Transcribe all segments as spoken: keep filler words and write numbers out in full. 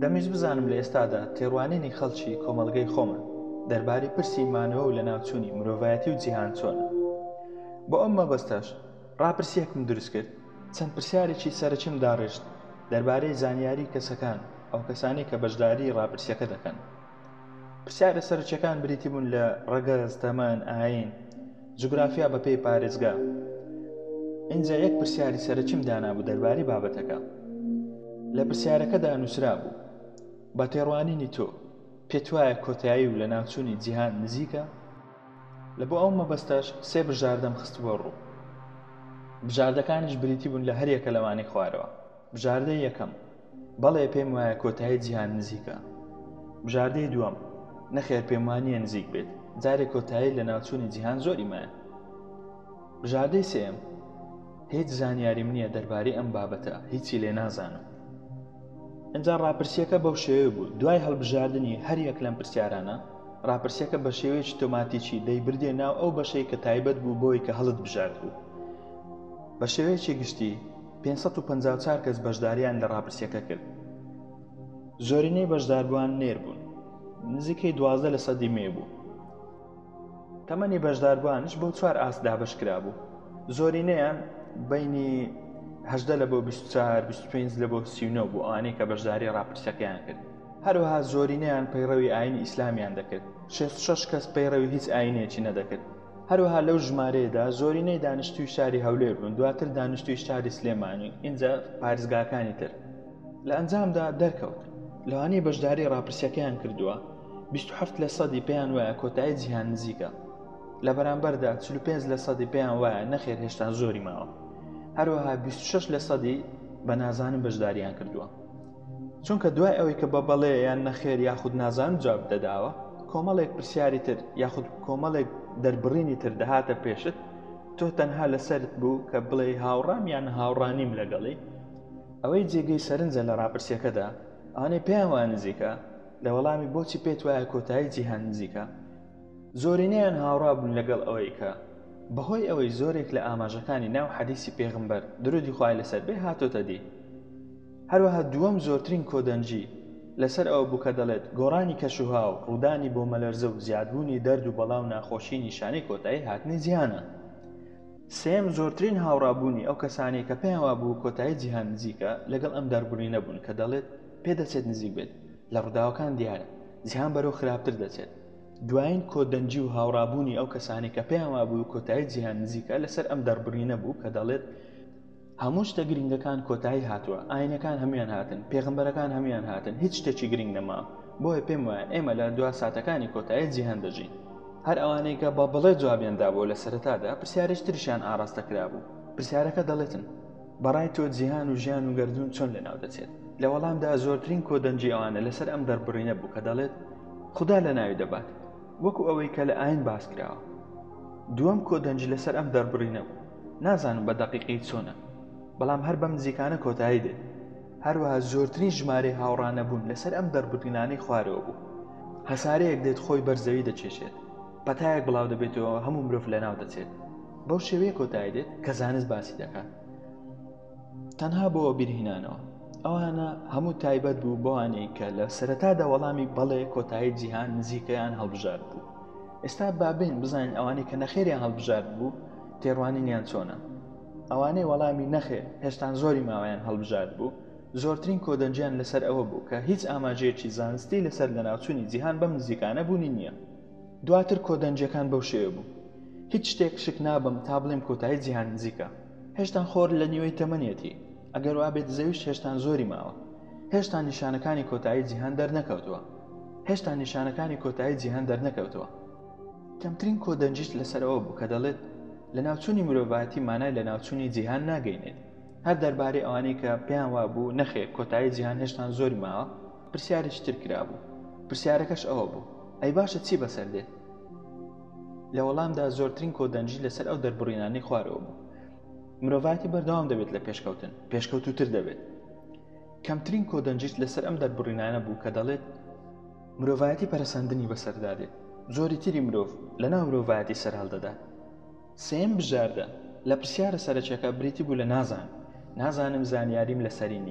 دەمەویست بزانم لە ئێستادا تێڕوانینی خەڵکی کۆمەڵگەی خۆمان دەربارەی پرسی مانەوە و لە ناوچوونی مرۆڤایەتی و جیهان چۆنە. بۆ ئەم مەبەستەش ڕاپرسیەکم دروست کرد، چەند پرسیارێکی سەرەکیم داڕێژت دەربارەی زانیاری کەسەکان ئەو کەسانی کە بەشداری ڕاپرسیەکە دەکەن. پرسیارە سەرچیەکان بریتی بوون لە ڕەگەز، تەمەن، ئاین، جوگرافیا بە پێی پارێزگا. ئینجا یەک پرسیاری سەرەکیم دانابوو دەربارەی بابەتەکە. لە پرسیارەکەدا نووسرا بوو: بە تێڕوانینی تۆ پێت وایە کۆتایی و لە ناوچوونی جیهان نزیکە؟ لە بۆ ئەو مەبەستەش سێ بژاردەم خست بۆ ڕوو. بژاردەکانیش بریتی بوون لە هەریەکە لەوانەی خوارەوە. بژاردەی یەکەم: بەڵێ پێم وایە کۆتایی جیهان نزیکە. بژاردەی دووەم: نەخێر پێم وانییە نزیک بێت، جارێک کۆتایی لە ناوچوونی جیهان زۆری مایە. بژاردەی سێم: هیچ زانیاریم نییە دەربارەی ئەم بابەتە، هیچی لێ نازانم. ئەنجا ڕاپرسیەکە بەو شێوەیە بوو. دوای هەڵبژاردننی هەر یەک لەم پرسیارانە، ڕاپرسیەکە بە شێوەیەکی تۆماتیکی دەیبردێ ناو ئەو بەشەی کە تایبەت بوو بۆی کە هەڵت بژارد بوو. بە شێوەیەکی گشتی پێنج سەد و پەنجا و چوار کەس بەشداریان لە ڕاپرسیەکە کرد. زۆرینەی بەشداربووان نێر بوون، نزیکەی دوازدە لە سەدی مێ بوو. تەمەنی بەشداربووانش بۆ چوار ئاست دابەش کرا بوو. زۆرینەیان بینی هەژدە لە بۆ بیست و چوار بیست و پێنج لە بۆ سی و نۆ بوو ئەوانەی کە بەشداری ڕاپرسیەکەیان کرد. هەروەها زۆرینەیان پەیڕەوی ئاینی ئیسلامیان دەکرد. شەست و شەش کەس پەیڕەوی هیچ ئاینێکی نەدەکرد. هەروەها لەو ژمارەیەدا زۆرینەی دانیشتووی شاری هەولێر بوون، دواتر دانیشتووی شاری سلێمانی، ئینجا پارێزگاکانی تر. لە ئەنجامدا دەرکەوت لەوانەی بەشداری ڕاپرسیەکەیان کردووە بیست و هەفت لە سەدی پێیان وایە کۆتایی جیهان نزیکە، لە بەرامبەردا چل و پێنج لە سەدی پێیان وایە نەخێر هێشتا زۆری ماوە. هەروەها بیست و شەش لە سەدی بە نازانم بەشداریان کردووە. چونکە دوای ئەوەی کە بە بەڵێ یان نەخێر یاخود نازانم جواب دەداوە، کۆمەڵێک پرسیاری تر یاخود کۆمەڵێک دەربڕینی تر دەهاتە پێشت، تۆ تەنها لەسەرت بوو کە بڵێ هاوڕام یان هاوڕانیم لەگەڵی. ئەوەی جێگەی سەرنجە لە ڕاپرسیەکەدا ئەوانەی پێیان وایە نزیکە، لە وەڵامی بۆچی پێت وایە کۆتایی جیهان نزیکە، زۆرینەیان هاوڕا بوون لەگەڵ ئەوەی کە بەهۆی ئەوەی زۆرێک لە ئاماژەکانی ناو حەدیسی پێغمبەر درودی خوای لەسەر بێ هاتۆتە دی. هەروەها دووەم زۆرترین کۆدەنجی لەسەر ئەوە بوو کە دەڵێت گۆڕانی کەشوها و ڕوودانی بۆ مەلەرزە و زیادبوونی دەرد و بەڵاو ناخۆشی نیشانەی کۆتایی هاتنی جیهانە. سێم زۆرترین هاوڕابوونی ئەو کەسانی کە پێیان وا بوو کۆتایی جیهان نزیکە لەگەڵ ئەم دەربڕینە بوون کە دەڵێت پێدەچێت نزیک بێت، لە ڕووداوەکان دیارە جیهان بەرەو خراپتر دەچێت. دوایین کۆدەنجی و هاوڕابوونی ئەو کەسانی کە پێیان وا بوو کۆتایی جیهان نزیکە لەسەر ئەم دەربڕینە بوو کە دەڵێت هەموو شتە گرنگەکان کۆتایی هاتووە، ئاینەکان هەمویان هاتن، پێغمبەرەکان هەمویان هاتن، هیچ شتێکی گرنگ نەما. بۆیە پێم وایە ئێمە لە دوا ساتەکانی کۆتایی جیهان دەژین. هەر ئەوانەی کە بە بڵێ جوابیاندا بۆ لە سەرەتادا پرسیارێک تریشیان ئاڕاستە کرا بوو. پرسیارەکە دەڵێتن: بەڕای تۆ جیهان و ژیان و گەردوون چۆن لەناو دەچێت؟ لە وەڵامدا زۆرترین کۆدەنجی ئەوانە لەسەر ئەم دەربڕینە بوو کە دەڵێت خوددا لە ناوی دەبات، وەکو ئەوەی کە لە ئاین باس کراوە. دووەم کۆدەنجی لەسەر ئەم دەربڕینە بوو. نازانم بە دەقیقی چۆنە، بەڵام هەر بەم نزیکانە کۆتایی دێت. هەروەها زۆرترین ژمارەی هاوڕانە بوون لەسەر ئەم دەربڕینانەی خوارەوە بوو. هەسارەیەک دێت خۆی بەرزەوی دەچێشێت، پەتایەک بڵاو دەبێتەوە، هەموو مرۆڤ لەناو دەچێت. بەو شێوەیە کۆتایی دێت کە زانست باسی دەکات. تەنها بۆ بیرهێنانەوە ئەوانە هەموو تایبەت بوو بۆوانەی کە لە سەرەتادا وەڵامی بەڵێ کۆتایی جیهان نزیکەیان هەڵبژارد بوو. ئێستا بابین بزانین ئەوانەی کە نەخێریان هەڵبژارد بوو تێڕوانینیان چۆنە. ئەوانەی وەڵامی نەخێر هێشتان زۆری ماوەیان هەڵبژارد بوو، زۆرترین کۆدەنجیان لەسەر ئەوە بوو کە هیچ ئاماژەیەکی زانستی لەسەر لەناوچوونی جیهان بەم نزیکانە بوونی نییە. دواتر کۆدەنجەکان بەو شێوە بوو: هیچ شتێک شک نابم تا بڵێم کۆتایی جیهان نزیکە. هێشتان خۆر لە نیوەی تەمەنیەتی، ئەگەر وابێت زەویش هێشتان زۆری ماوە. هێشتا نیشانەکانی کۆتایی جیهان دەرنەکەوتووە. هێشتا نیشانەکانی کۆتایی جیهان دەرنەکەوتووە. کەمترین کۆدەنجیش لەسەر ئەوە بوو کە دەڵێت لە ناوچوونی مرۆڤایەتی مانای لە ناوچوونی جیهان ناگەینێت. هەر دەربارەی ئەوانەی کە پێیان وا بوو نەخێر کۆتایی جیهان هێشتان زۆری ماوە پرسیارێکی تر کرا بوو. پرسیارەکەش ئەوە بوو: ئەی باشە چی بەسەر دێت؟ لە وەڵامدا زۆرترین کۆدەنجی لەسەر ئەو دەربڕینانەی خوارەوە بوو: مرۆڤایەتی بەردەوام دەبێت لە پێشکەوتن، پێشکەوتووتر دەبێت. کەمترین کۆدەنجیش لەسەر ئەم دەربڕینانە بوو کە دەڵێت مرۆڤایەتی پەرەسەندنی بەسەردادێت، زۆری تری مرۆڤ لەناو مرۆڤایەتی سەر هەڵدەدات. سێم بژاردە لە پرسیارە سەرەکیەکە بریتی بوو لە نازانم. نازانم زانیاریم لەسەری نییە.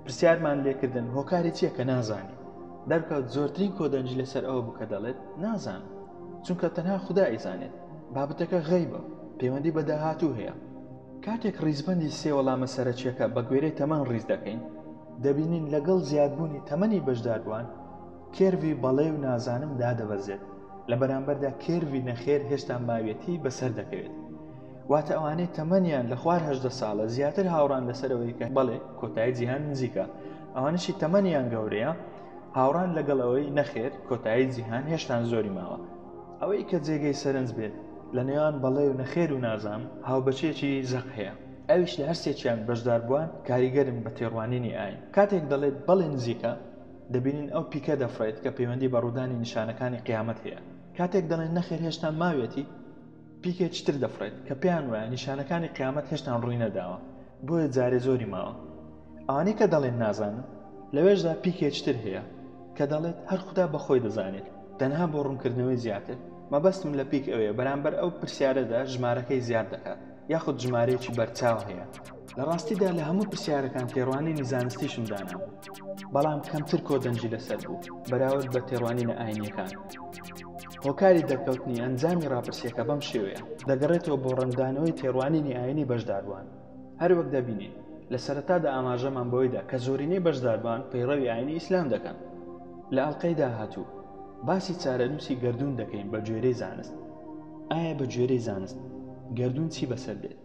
پرسیارمان لێکردن هۆکاری چییە کە نازانی دەرکەوت زۆرترین کۆدەنجی لەسەر ئەوە بوو کە دەڵێت نازان چونکە تەنها خوددا ئیزانێت بابەتەکە غەیبە پەیوەندی بە داهاتوو هەیە. کاتێک ڕیزبەندی سێ وەڵامە سەرەکیەکە بە گوێرەی تەمەن ڕیز دەکەین دەبینین لەگەڵ زیادبوونی تەمەنی بەشداربووان کێروی بەڵێ و نازانم دادەبەزێت لە بەرامبەردا کێروی نەخێر هێشتا ماوێتی بەسەر دەکەوێت. واتە ئەوانەی تەمەنیان لە خوار هەژدە ساڵە زیاتر هاوڕان لەسەرەوەی کە بەڵێ کۆتایی جیهان نزیکە، ئەوانشی تەمەنیان گەورەیە هاوڕان لەگەڵەوەی نەخێر کۆتایی جیهان هێشتان زۆری ماوە. ئەوەی کە جێگەی سەرنج بێت لە نێوان بەڵێ و نەخێر و نازام هاوبەچێکی زەق هەیە. ئەویش لە هەرسێکیان بەشداربووان کاریگەرن بە تێڕوانینی ئاین. کاتێک دەڵێت بەڵێ نزیکە دەبینین ئەو پیکە دەفرێت کە پەیوەندی بە ڕوودانی نیشانەکانی قیامەت هەیە. کاتێک دەڵێن نەخێر هێشتان ماوێتی پیکێکتر دەفرێت کە پێیان وایە نیشانەکانی قیامەت هێشتان ڕووی نەداوە بۆیە جارێ زۆری ماوە. ئەوانەی کە دەڵێن نازانن لەوێشدا پیکێکتر هەیە کە دەڵێت هەر خوددا بەخۆی دەزانێت تەنها بۆ ڕوونکردنەوەی زیاتر مەبەستم لە پیک ئەوەیە بەرامبەر ئەو پرسیارەدا ژمارەکەی زیاد دەکات یاخود ژمارەیەکی بەرچاو هەیە. لە ڕاستیدا لە هەموو پرسیارەکان تێڕوانینی زانستیشم دانا بەڵام کەمتر کۆدەنجی لەسەر بوو بەراورد بە تێڕوانینە ئاینیەکان. هۆکاری دەرکەوتنی ئەنجامی ڕاپرسیەکە بەم شێوەیە دەگەڕێتەوە بۆ ڕەنگدانەوەی تێڕوانینی ئاینی بەشداربووان. هەروەک دەبینین لە سەرەتادا ئاماژەمان بۆیدا کە زۆرینەی بەشداربووان پەیڕەوی ئاینی ئیسلام دەکەن. لە ئەڵقەی داهاتوو باسی چارەنووسی گەردوون دەکەین بە گوێرەی زانست. ئایا بە گوێرەی زانست گەردوون چی بەسەر بێت؟